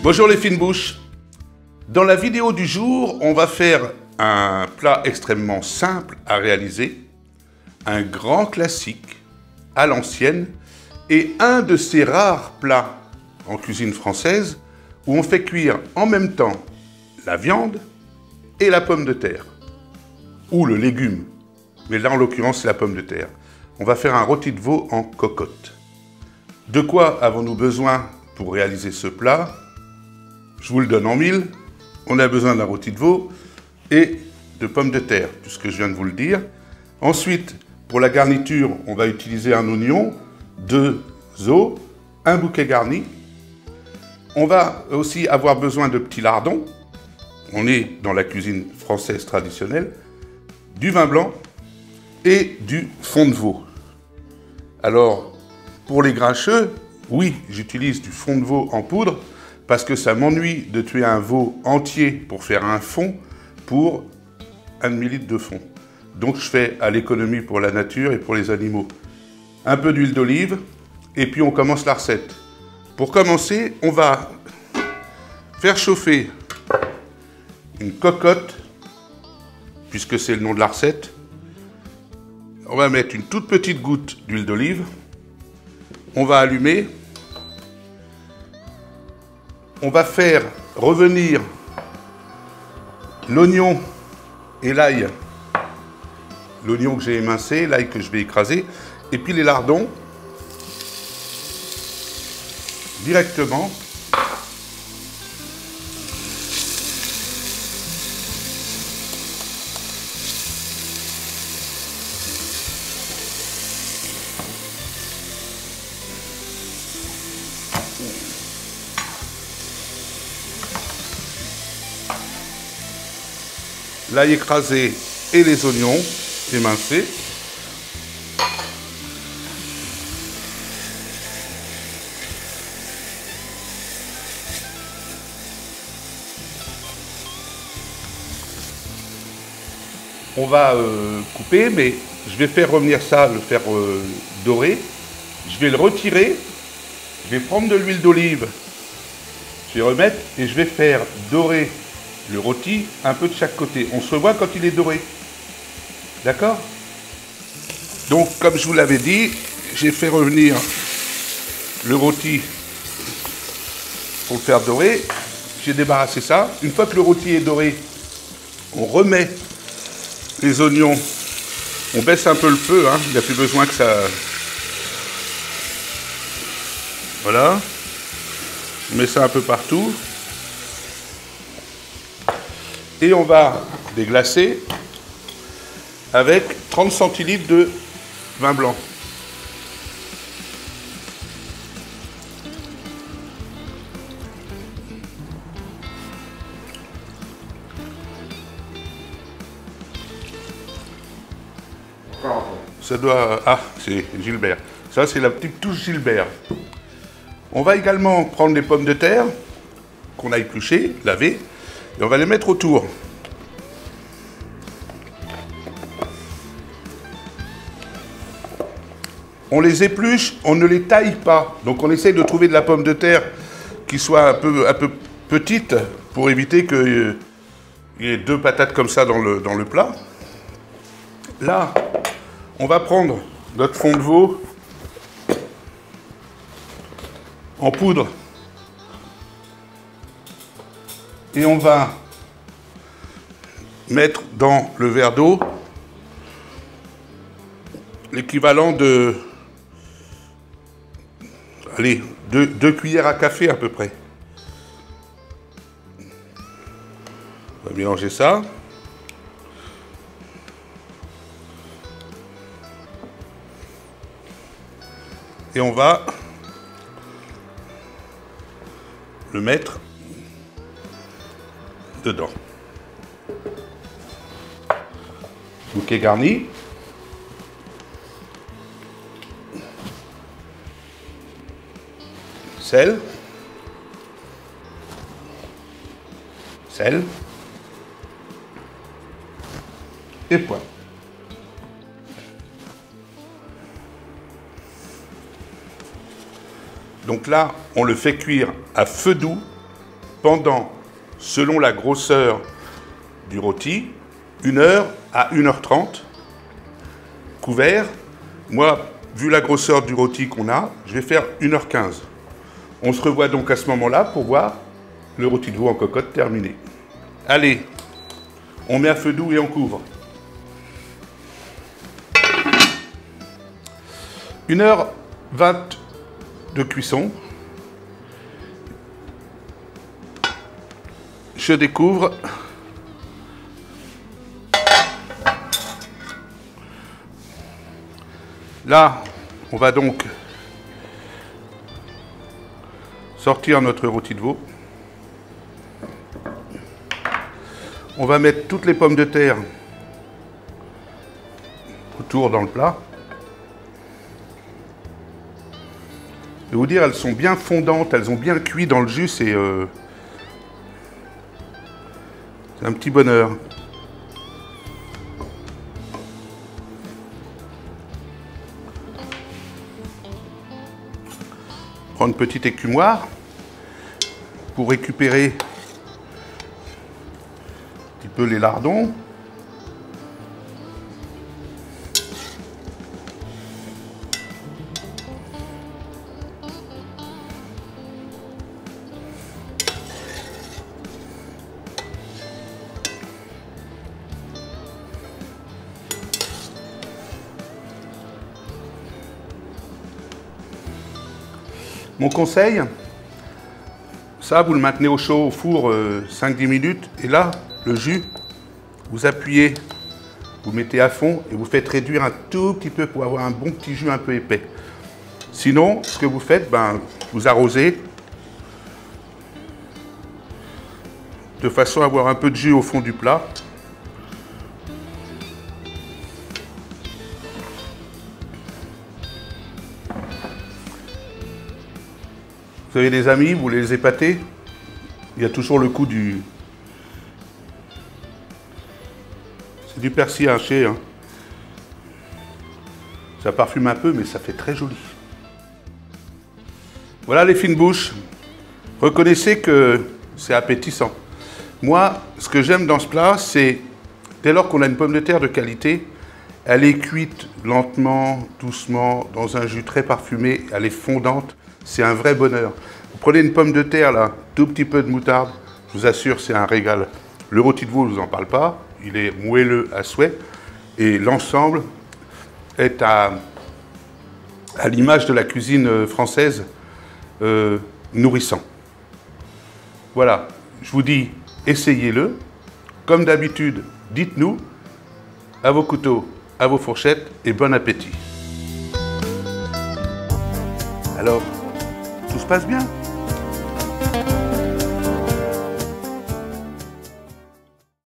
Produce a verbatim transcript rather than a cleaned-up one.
Bonjour les fines bouches. Dans la vidéo du jour, on va faire un plat extrêmement simple à réaliser, un grand classique à l'ancienne et un de ces rares plats en cuisine française où on fait cuire en même temps la viande et la pomme de terre, ou le légume, mais là en l'occurrence c'est la pomme de terre. On va faire un rôti de veau en cocotte. De quoi avons-nous besoin pour réaliser ce plat? Je vous le donne en mille. On a besoin d'un rôti de veau et de pommes de terre, puisque je viens de vous le dire. Ensuite, pour la garniture, on va utiliser un oignon, deux os, un bouquet garni. On va aussi avoir besoin de petits lardons. On est dans la cuisine française traditionnelle. Du vin blanc et du fond de veau. Alors, pour les grincheux, oui, j'utilise du fond de veau en poudre parce que ça m'ennuie de tuer un veau entier pour faire un fond pour un demi-litre de fond. Donc je fais à l'économie pour la nature et pour les animaux. Un peu d'huile d'olive et puis on commence la recette. Pour commencer, on va faire chauffer une cocotte, puisque c'est le nom de la recette. On va mettre une toute petite goutte d'huile d'olive. On va allumer. On va faire revenir l'oignon et l'ail. L'oignon que j'ai émincé, l'ail que je vais écraser. Et puis les lardons. Directement. L'ail écrasé et les oignons émincés. On va euh, couper, mais je vais faire revenir ça, le faire euh, dorer. Je vais le retirer. Je vais prendre de l'huile d'olive. Je vais remettre et je vais faire dorer le rôti un peu de chaque côté. On se voit quand il est doré. D'accord? Donc, comme je vous l'avais dit, j'ai fait revenir le rôti pour le faire dorer. J'ai débarrassé ça. Une fois que le rôti est doré, on remet les oignons. On baisse un peu le feu, hein. Il n'y a plus besoin que ça... Voilà. On met ça un peu partout. Et on va déglacer avec trente centilitres de vin blanc. Ça doit... Ah, c'est Gilbert. Ça, c'est la petite touche Gilbert. On va également prendre les pommes de terre qu'on a épluchées, lavées, et on va les mettre autour. On les épluche, on ne les taille pas. Donc on essaye de trouver de la pomme de terre qui soit un peu, un peu petite pour éviter qu'il y ait deux patates comme ça dans le, dans le plat. Là, on va prendre notre fond de veau en poudre. Et on va mettre dans le verre d'eau l'équivalent de, allez, deux, deux cuillères à café à peu près. On va mélanger ça. Et on va le mettre dedans. Bouquet garni. Sel. Sel. Et poivre. Donc là, on le fait cuire à feu doux pendant, selon la grosseur du rôti, une heure à une heure trente, couvert. Moi, vu la grosseur du rôti qu'on a, je vais faire une heure quinze. On se revoit donc à ce moment-là pour voir le rôti de veau en cocotte terminé. Allez, on met à feu doux et on couvre. une heure vingt de cuisson. Je découvre. Là, on va donc sortir notre rôti de veau. On va mettre toutes les pommes de terre autour dans le plat. Je vais vous dire, elles sont bien fondantes, elles ont bien cuit dans le jus, c'est euh, un petit bonheur. Prendre une petite écumoire pour récupérer un petit peu les lardons. Mon conseil, ça vous le maintenez au chaud au four euh, cinq à dix minutes et là, le jus, vous appuyez, vous mettez à fond et vous faites réduire un tout petit peu pour avoir un bon petit jus un peu épais. Sinon, ce que vous faites, ben, vous arrosez de façon à avoir un peu de jus au fond du plat. Vous avez des amis, vous voulez les épater, il y a toujours le coup du... C'est du persil haché, hein. Ça parfume un peu, mais ça fait très joli. Voilà les fines bouches. Reconnaissez que c'est appétissant. Moi, ce que j'aime dans ce plat, c'est dès lors qu'on a une pomme de terre de qualité, elle est cuite lentement, doucement, dans un jus très parfumé, elle est fondante. C'est un vrai bonheur. Vous prenez une pomme de terre, là, tout petit peu de moutarde, je vous assure, c'est un régal. Le rôti de veau, je ne vous en parle pas, il est moelleux à souhait. Et l'ensemble est à, à l'image de la cuisine française, euh, nourrissant. Voilà, je vous dis, essayez-le. Comme d'habitude, dites-nous, à vos couteaux, à vos fourchettes, et bon appétit. Alors, tout se passe bien.